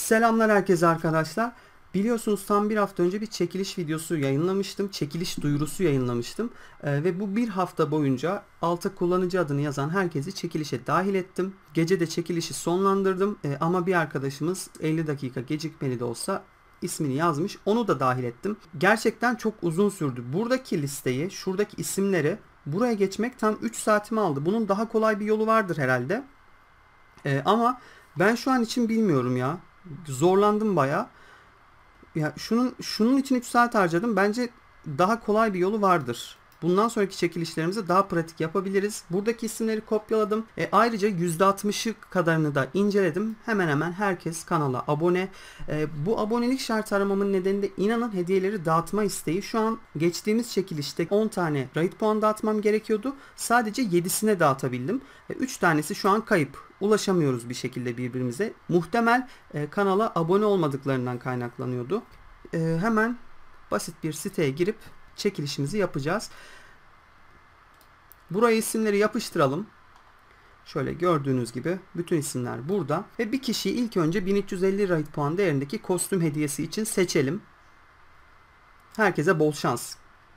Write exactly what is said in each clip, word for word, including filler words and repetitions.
Selamlar herkese arkadaşlar. Biliyorsunuz tam bir hafta önce bir çekiliş videosu yayınlamıştım. Çekiliş duyurusu yayınlamıştım. Ee, ve bu bir hafta boyunca alta kullanıcı adını yazan herkesi çekilişe dahil ettim. Gece de çekilişi sonlandırdım. Ee, ama bir arkadaşımız elli dakika gecikmeli de olsa ismini yazmış. Onu da dahil ettim. Gerçekten çok uzun sürdü. Buradaki listeyi, şuradaki isimleri buraya geçmek tam üç saatimi aldı. Bunun daha kolay bir yolu vardır herhalde. Ee, ama ben şu an için bilmiyorum ya. Zorlandım bayağı. Ya şunun şunun için üç saat harcadım. Bence daha kolay bir yolu vardır. Bundan sonraki çekilişlerimizi daha pratik yapabiliriz. Buradaki isimleri kopyaladım. E, ayrıca yüzde altmışı kadarını da inceledim. Hemen hemen herkes kanala abone. E, bu abonelik şartı aramamın nedeni de inanın hediyeleri dağıtma isteği. Şu an geçtiğimiz çekilişte on tane raid puan dağıtmam gerekiyordu. Sadece yedisine dağıtabildim. E, üç tanesi şu an kayıp. Ulaşamıyoruz bir şekilde birbirimize. Muhtemel e, kanala abone olmadıklarından kaynaklanıyordu. E, hemen basit bir siteye girip çekilişimizi yapacağız. Buraya isimleri yapıştıralım. Şöyle gördüğünüz gibi bütün isimler burada. Ve bir kişiyi ilk önce bin üç yüz elli raid puan değerindeki kostüm hediyesi için seçelim. Herkese bol şans.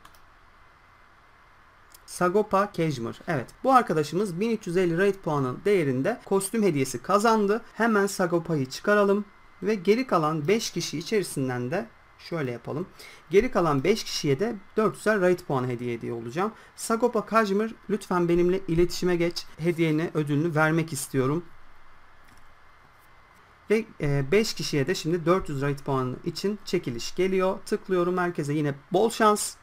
Sagopa Kajmer. Evet, bu arkadaşımız bin üç yüz elli raid puanı değerinde kostüm hediyesi kazandı. Hemen Sagopa'yı çıkaralım ve geri kalan beş kişi içerisinden de şöyle yapalım. Geri kalan beş kişiye de dört yüzer raid puanı hediye ediyor olacağım. Sagopa Kajmer, lütfen benimle iletişime geç. Hediyeni, ödülünü vermek istiyorum. Ve beş kişiye de şimdi dört yüz raid puanı için çekiliş geliyor. Tıklıyorum, herkese yine bol şans.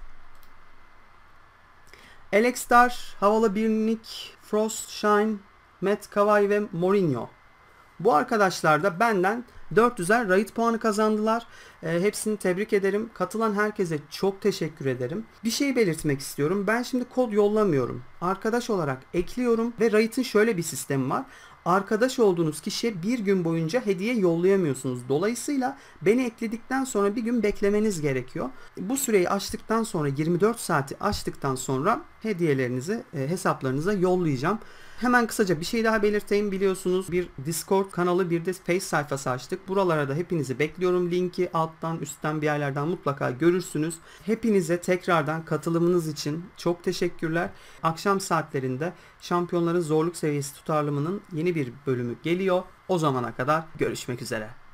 Alexstar, Havalı Birnik, Frost, Shine, Matt Kawhi ve Mourinho. Bu arkadaşlar da benden dört yüzer raid puanı kazandılar. E, hepsini tebrik ederim. Katılan herkese çok teşekkür ederim. Bir şey belirtmek istiyorum. Ben şimdi kod yollamıyorum. Arkadaş olarak ekliyorum ve raid'in şöyle bir sistemi var. Arkadaş olduğunuz kişiye bir gün boyunca hediye yollayamıyorsunuz. Dolayısıyla beni ekledikten sonra bir gün beklemeniz gerekiyor. Bu süreyi aştıktan sonra, yirmi dört saati aştıktan sonra hediyelerinizi e, hesaplarınıza yollayacağım. Hemen kısaca bir şey daha belirteyim. Biliyorsunuz bir Discord kanalı, bir de Face sayfası açtık. Buralara da hepinizi bekliyorum. Linki alttan üstten bir yerlerden mutlaka görürsünüz. Hepinize tekrardan katılımınız için çok teşekkürler. Akşam saatlerinde Şampiyonların Zorluk Seviyesi Tutarlımı'nın yeni bir bölümü geliyor. O zamana kadar görüşmek üzere.